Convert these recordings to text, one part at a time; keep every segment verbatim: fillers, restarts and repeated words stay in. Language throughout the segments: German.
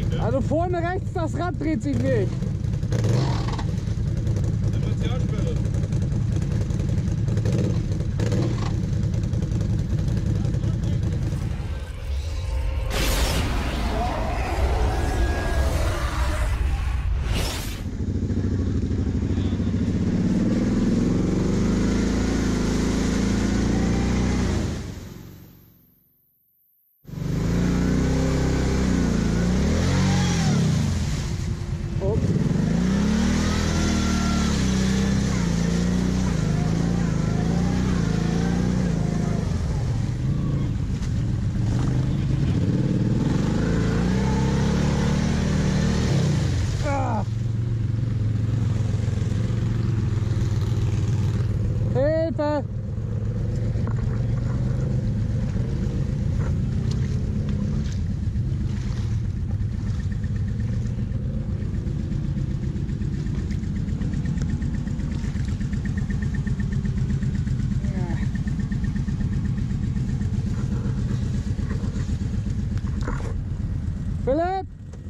ne? Also vorne rechts, das Rad dreht sich nicht. Differentialsperre. Hilfe! Philipp!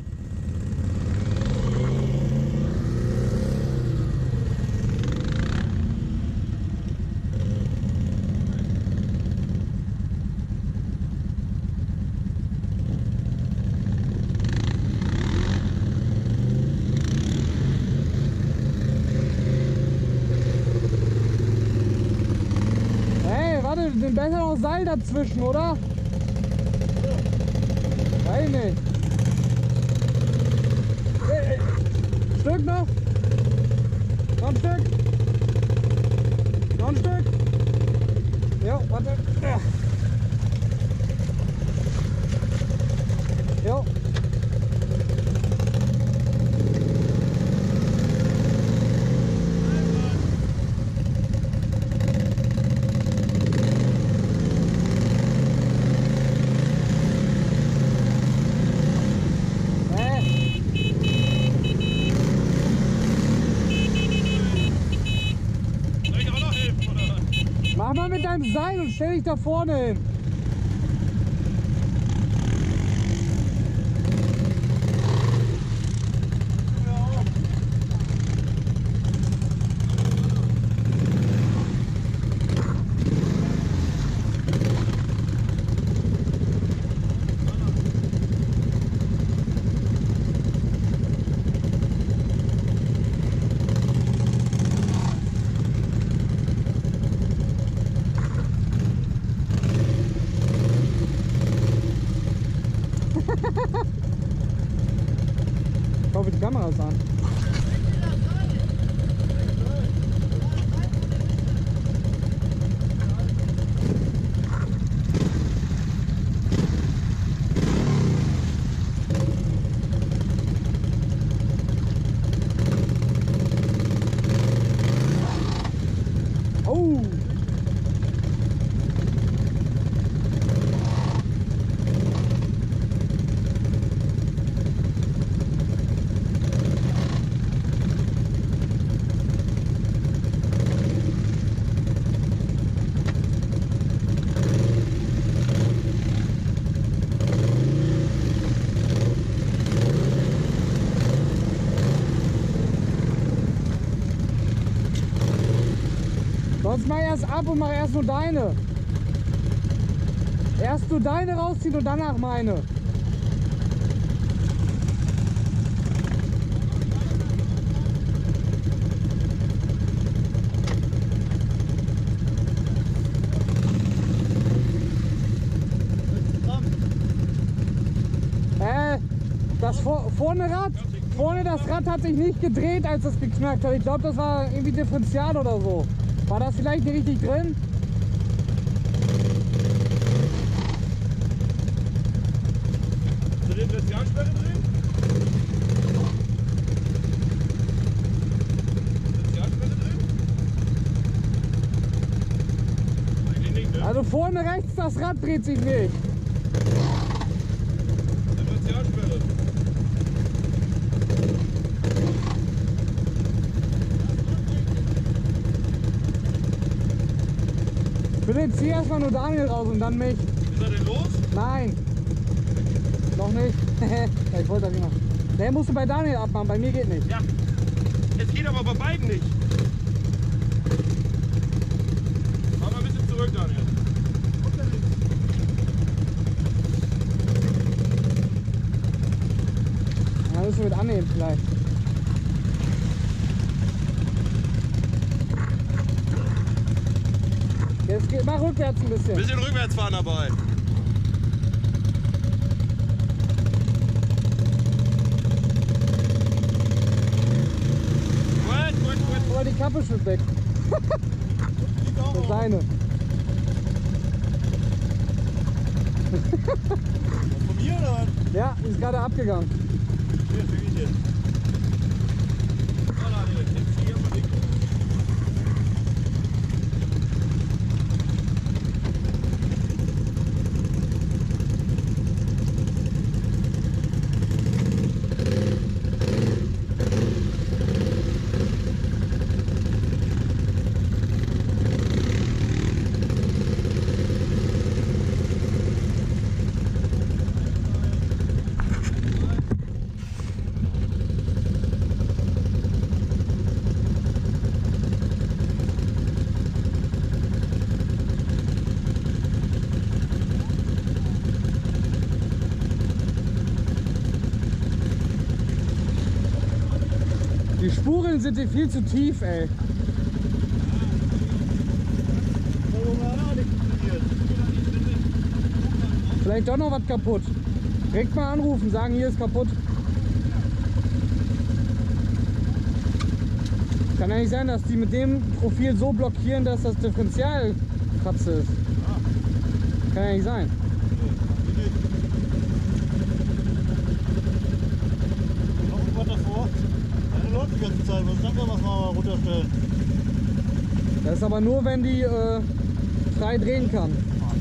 Warte, den besser noch Seil dazwischen, oder? Weiß nicht. Hey, hey. Stück noch. Noch ein Stück. Noch ein Stück. Jo, warte. Jo. Mach mal mit deinem Seil und stell dich da vorne hin. Ich hoffe, die Kamera ist an. Oh! Sonst mach erst ab und mach erst nur deine. Erst nur deine rausziehen und danach meine. Äh, das vor, vorne Rad, vorne das Rad hat sich nicht gedreht, als es geknackt hat. Ich glaube, das war irgendwie Differential oder so. War das vielleicht nicht richtig drin? Ist die Differentialsperre drin? Differentialsperre drin? Eigentlich nicht, ne? Also vorne rechts, das Rad dreht sich nicht. Differentialsperre. Bitte zieh erstmal nur Daniel raus und dann mich. Ist er denn los? Nein. Noch nicht. Ja, ich wollte das nicht machen. Der musst du bei Daniel abmachen, bei mir geht nicht. Ja. Es geht aber bei beiden nicht. Mach mal ein bisschen zurück, Daniel. Ja, müssen wir mit annehmen vielleicht. Jetzt geht, mach rückwärts ein bisschen. Bisschen rückwärts fahren dabei. Gut, gut, gut. Aber die Kappe schwimmt weg. Das ist seine. Von mir oder was? Ja, die ist gerade abgegangen. Hier, für mich jetzt. So, Daniel, jetzt hier mal die. Die Spuren sind hier viel zu tief, ey. Warum hat auch nicht funktioniert? Vielleicht doch noch was kaputt. Direkt mal anrufen, sagen, hier ist kaputt. Kann ja nicht sein, dass die mit dem Profil so blockieren, dass das Differential Kratze ist. Kann ja nicht sein. Noch ein was davor. Meine läuft die ganze Zeit. Was sagen wir, was mal runterstellen? Das ist aber nur, wenn die äh, frei drehen kann.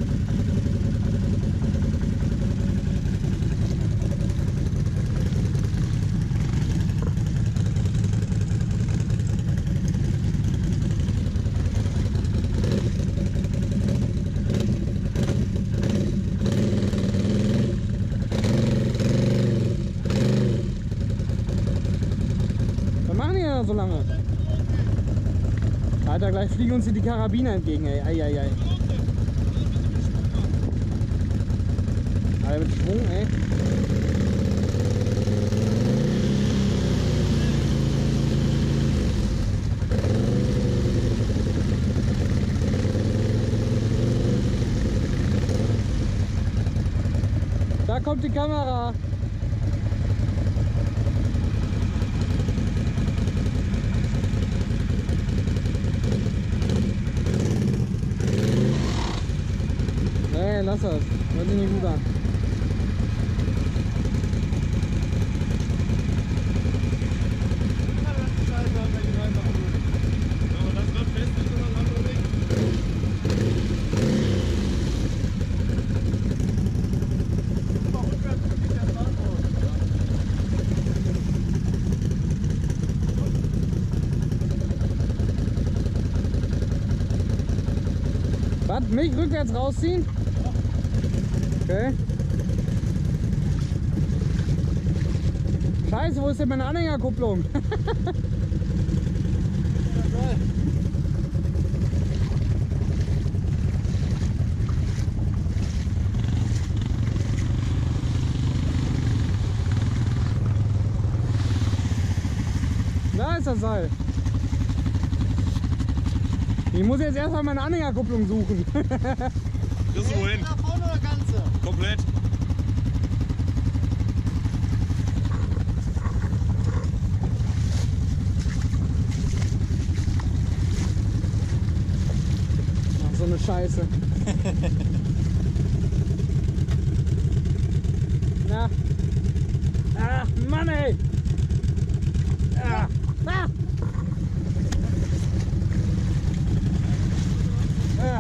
Was machen die denn so lange? Alter, gleich fliegen uns hier die Karabiner entgegen, ey. Ei, ei, ei. Alter, mit Schwung, ey. Da kommt die Kamera. Nee, lass das. Hört sich nicht gut an. Aber das gerade fest ist und das andere nicht. Was? Mich rückwärts rausziehen? Okay. Scheiße, wo ist denn meine Anhängerkupplung? Da ist das Seil. Ich muss jetzt erstmal meine Anhängerkupplung suchen. Kriegst du wohin? Nach vorne oder ganze? Komplett. Ach, so eine Scheiße. Na. Ach, Mann, ey. Ah. Ah. Ah.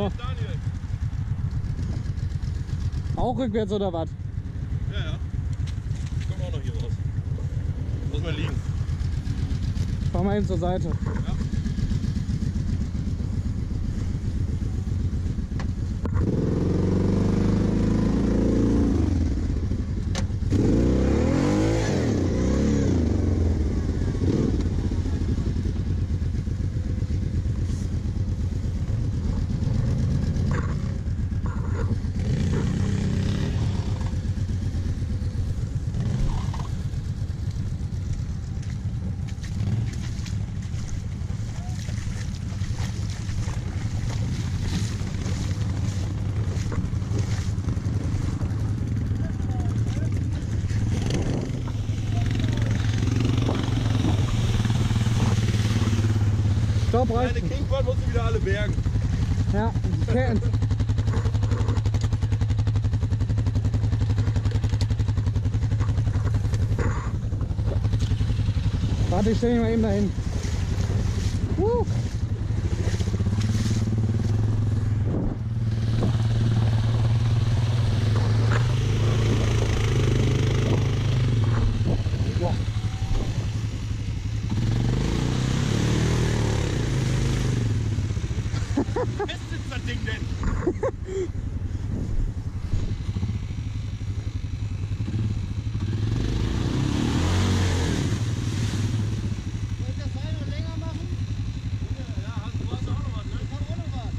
Ja. Daniel. Auch rückwärts oder was? Ja, ja. Kommt auch noch hier raus. Muss mal liegen. Fahr mal eben zur Seite. Ja. Stopp, Deine reicht. Kingboard musst du wieder alle bergen. Ja, kennt. Warte, ich stelle mich mal eben dahin. Uh. Boah. Wie fest sitzt das Ding denn? Soll ich das Seil noch länger machen? Ja, hast du hast auch noch was, ne? Ich hab auch noch was.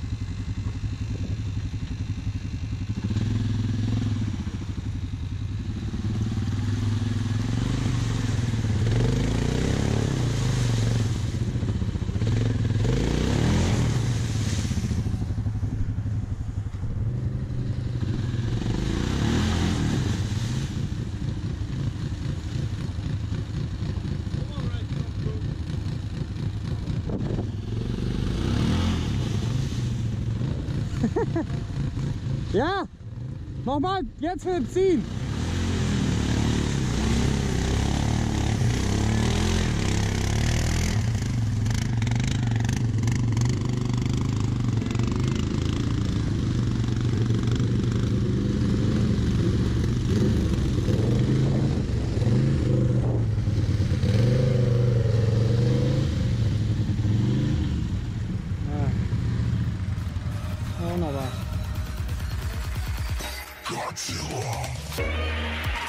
Ja, nochmal, jetzt für ziehen. Ja. Wunderbar.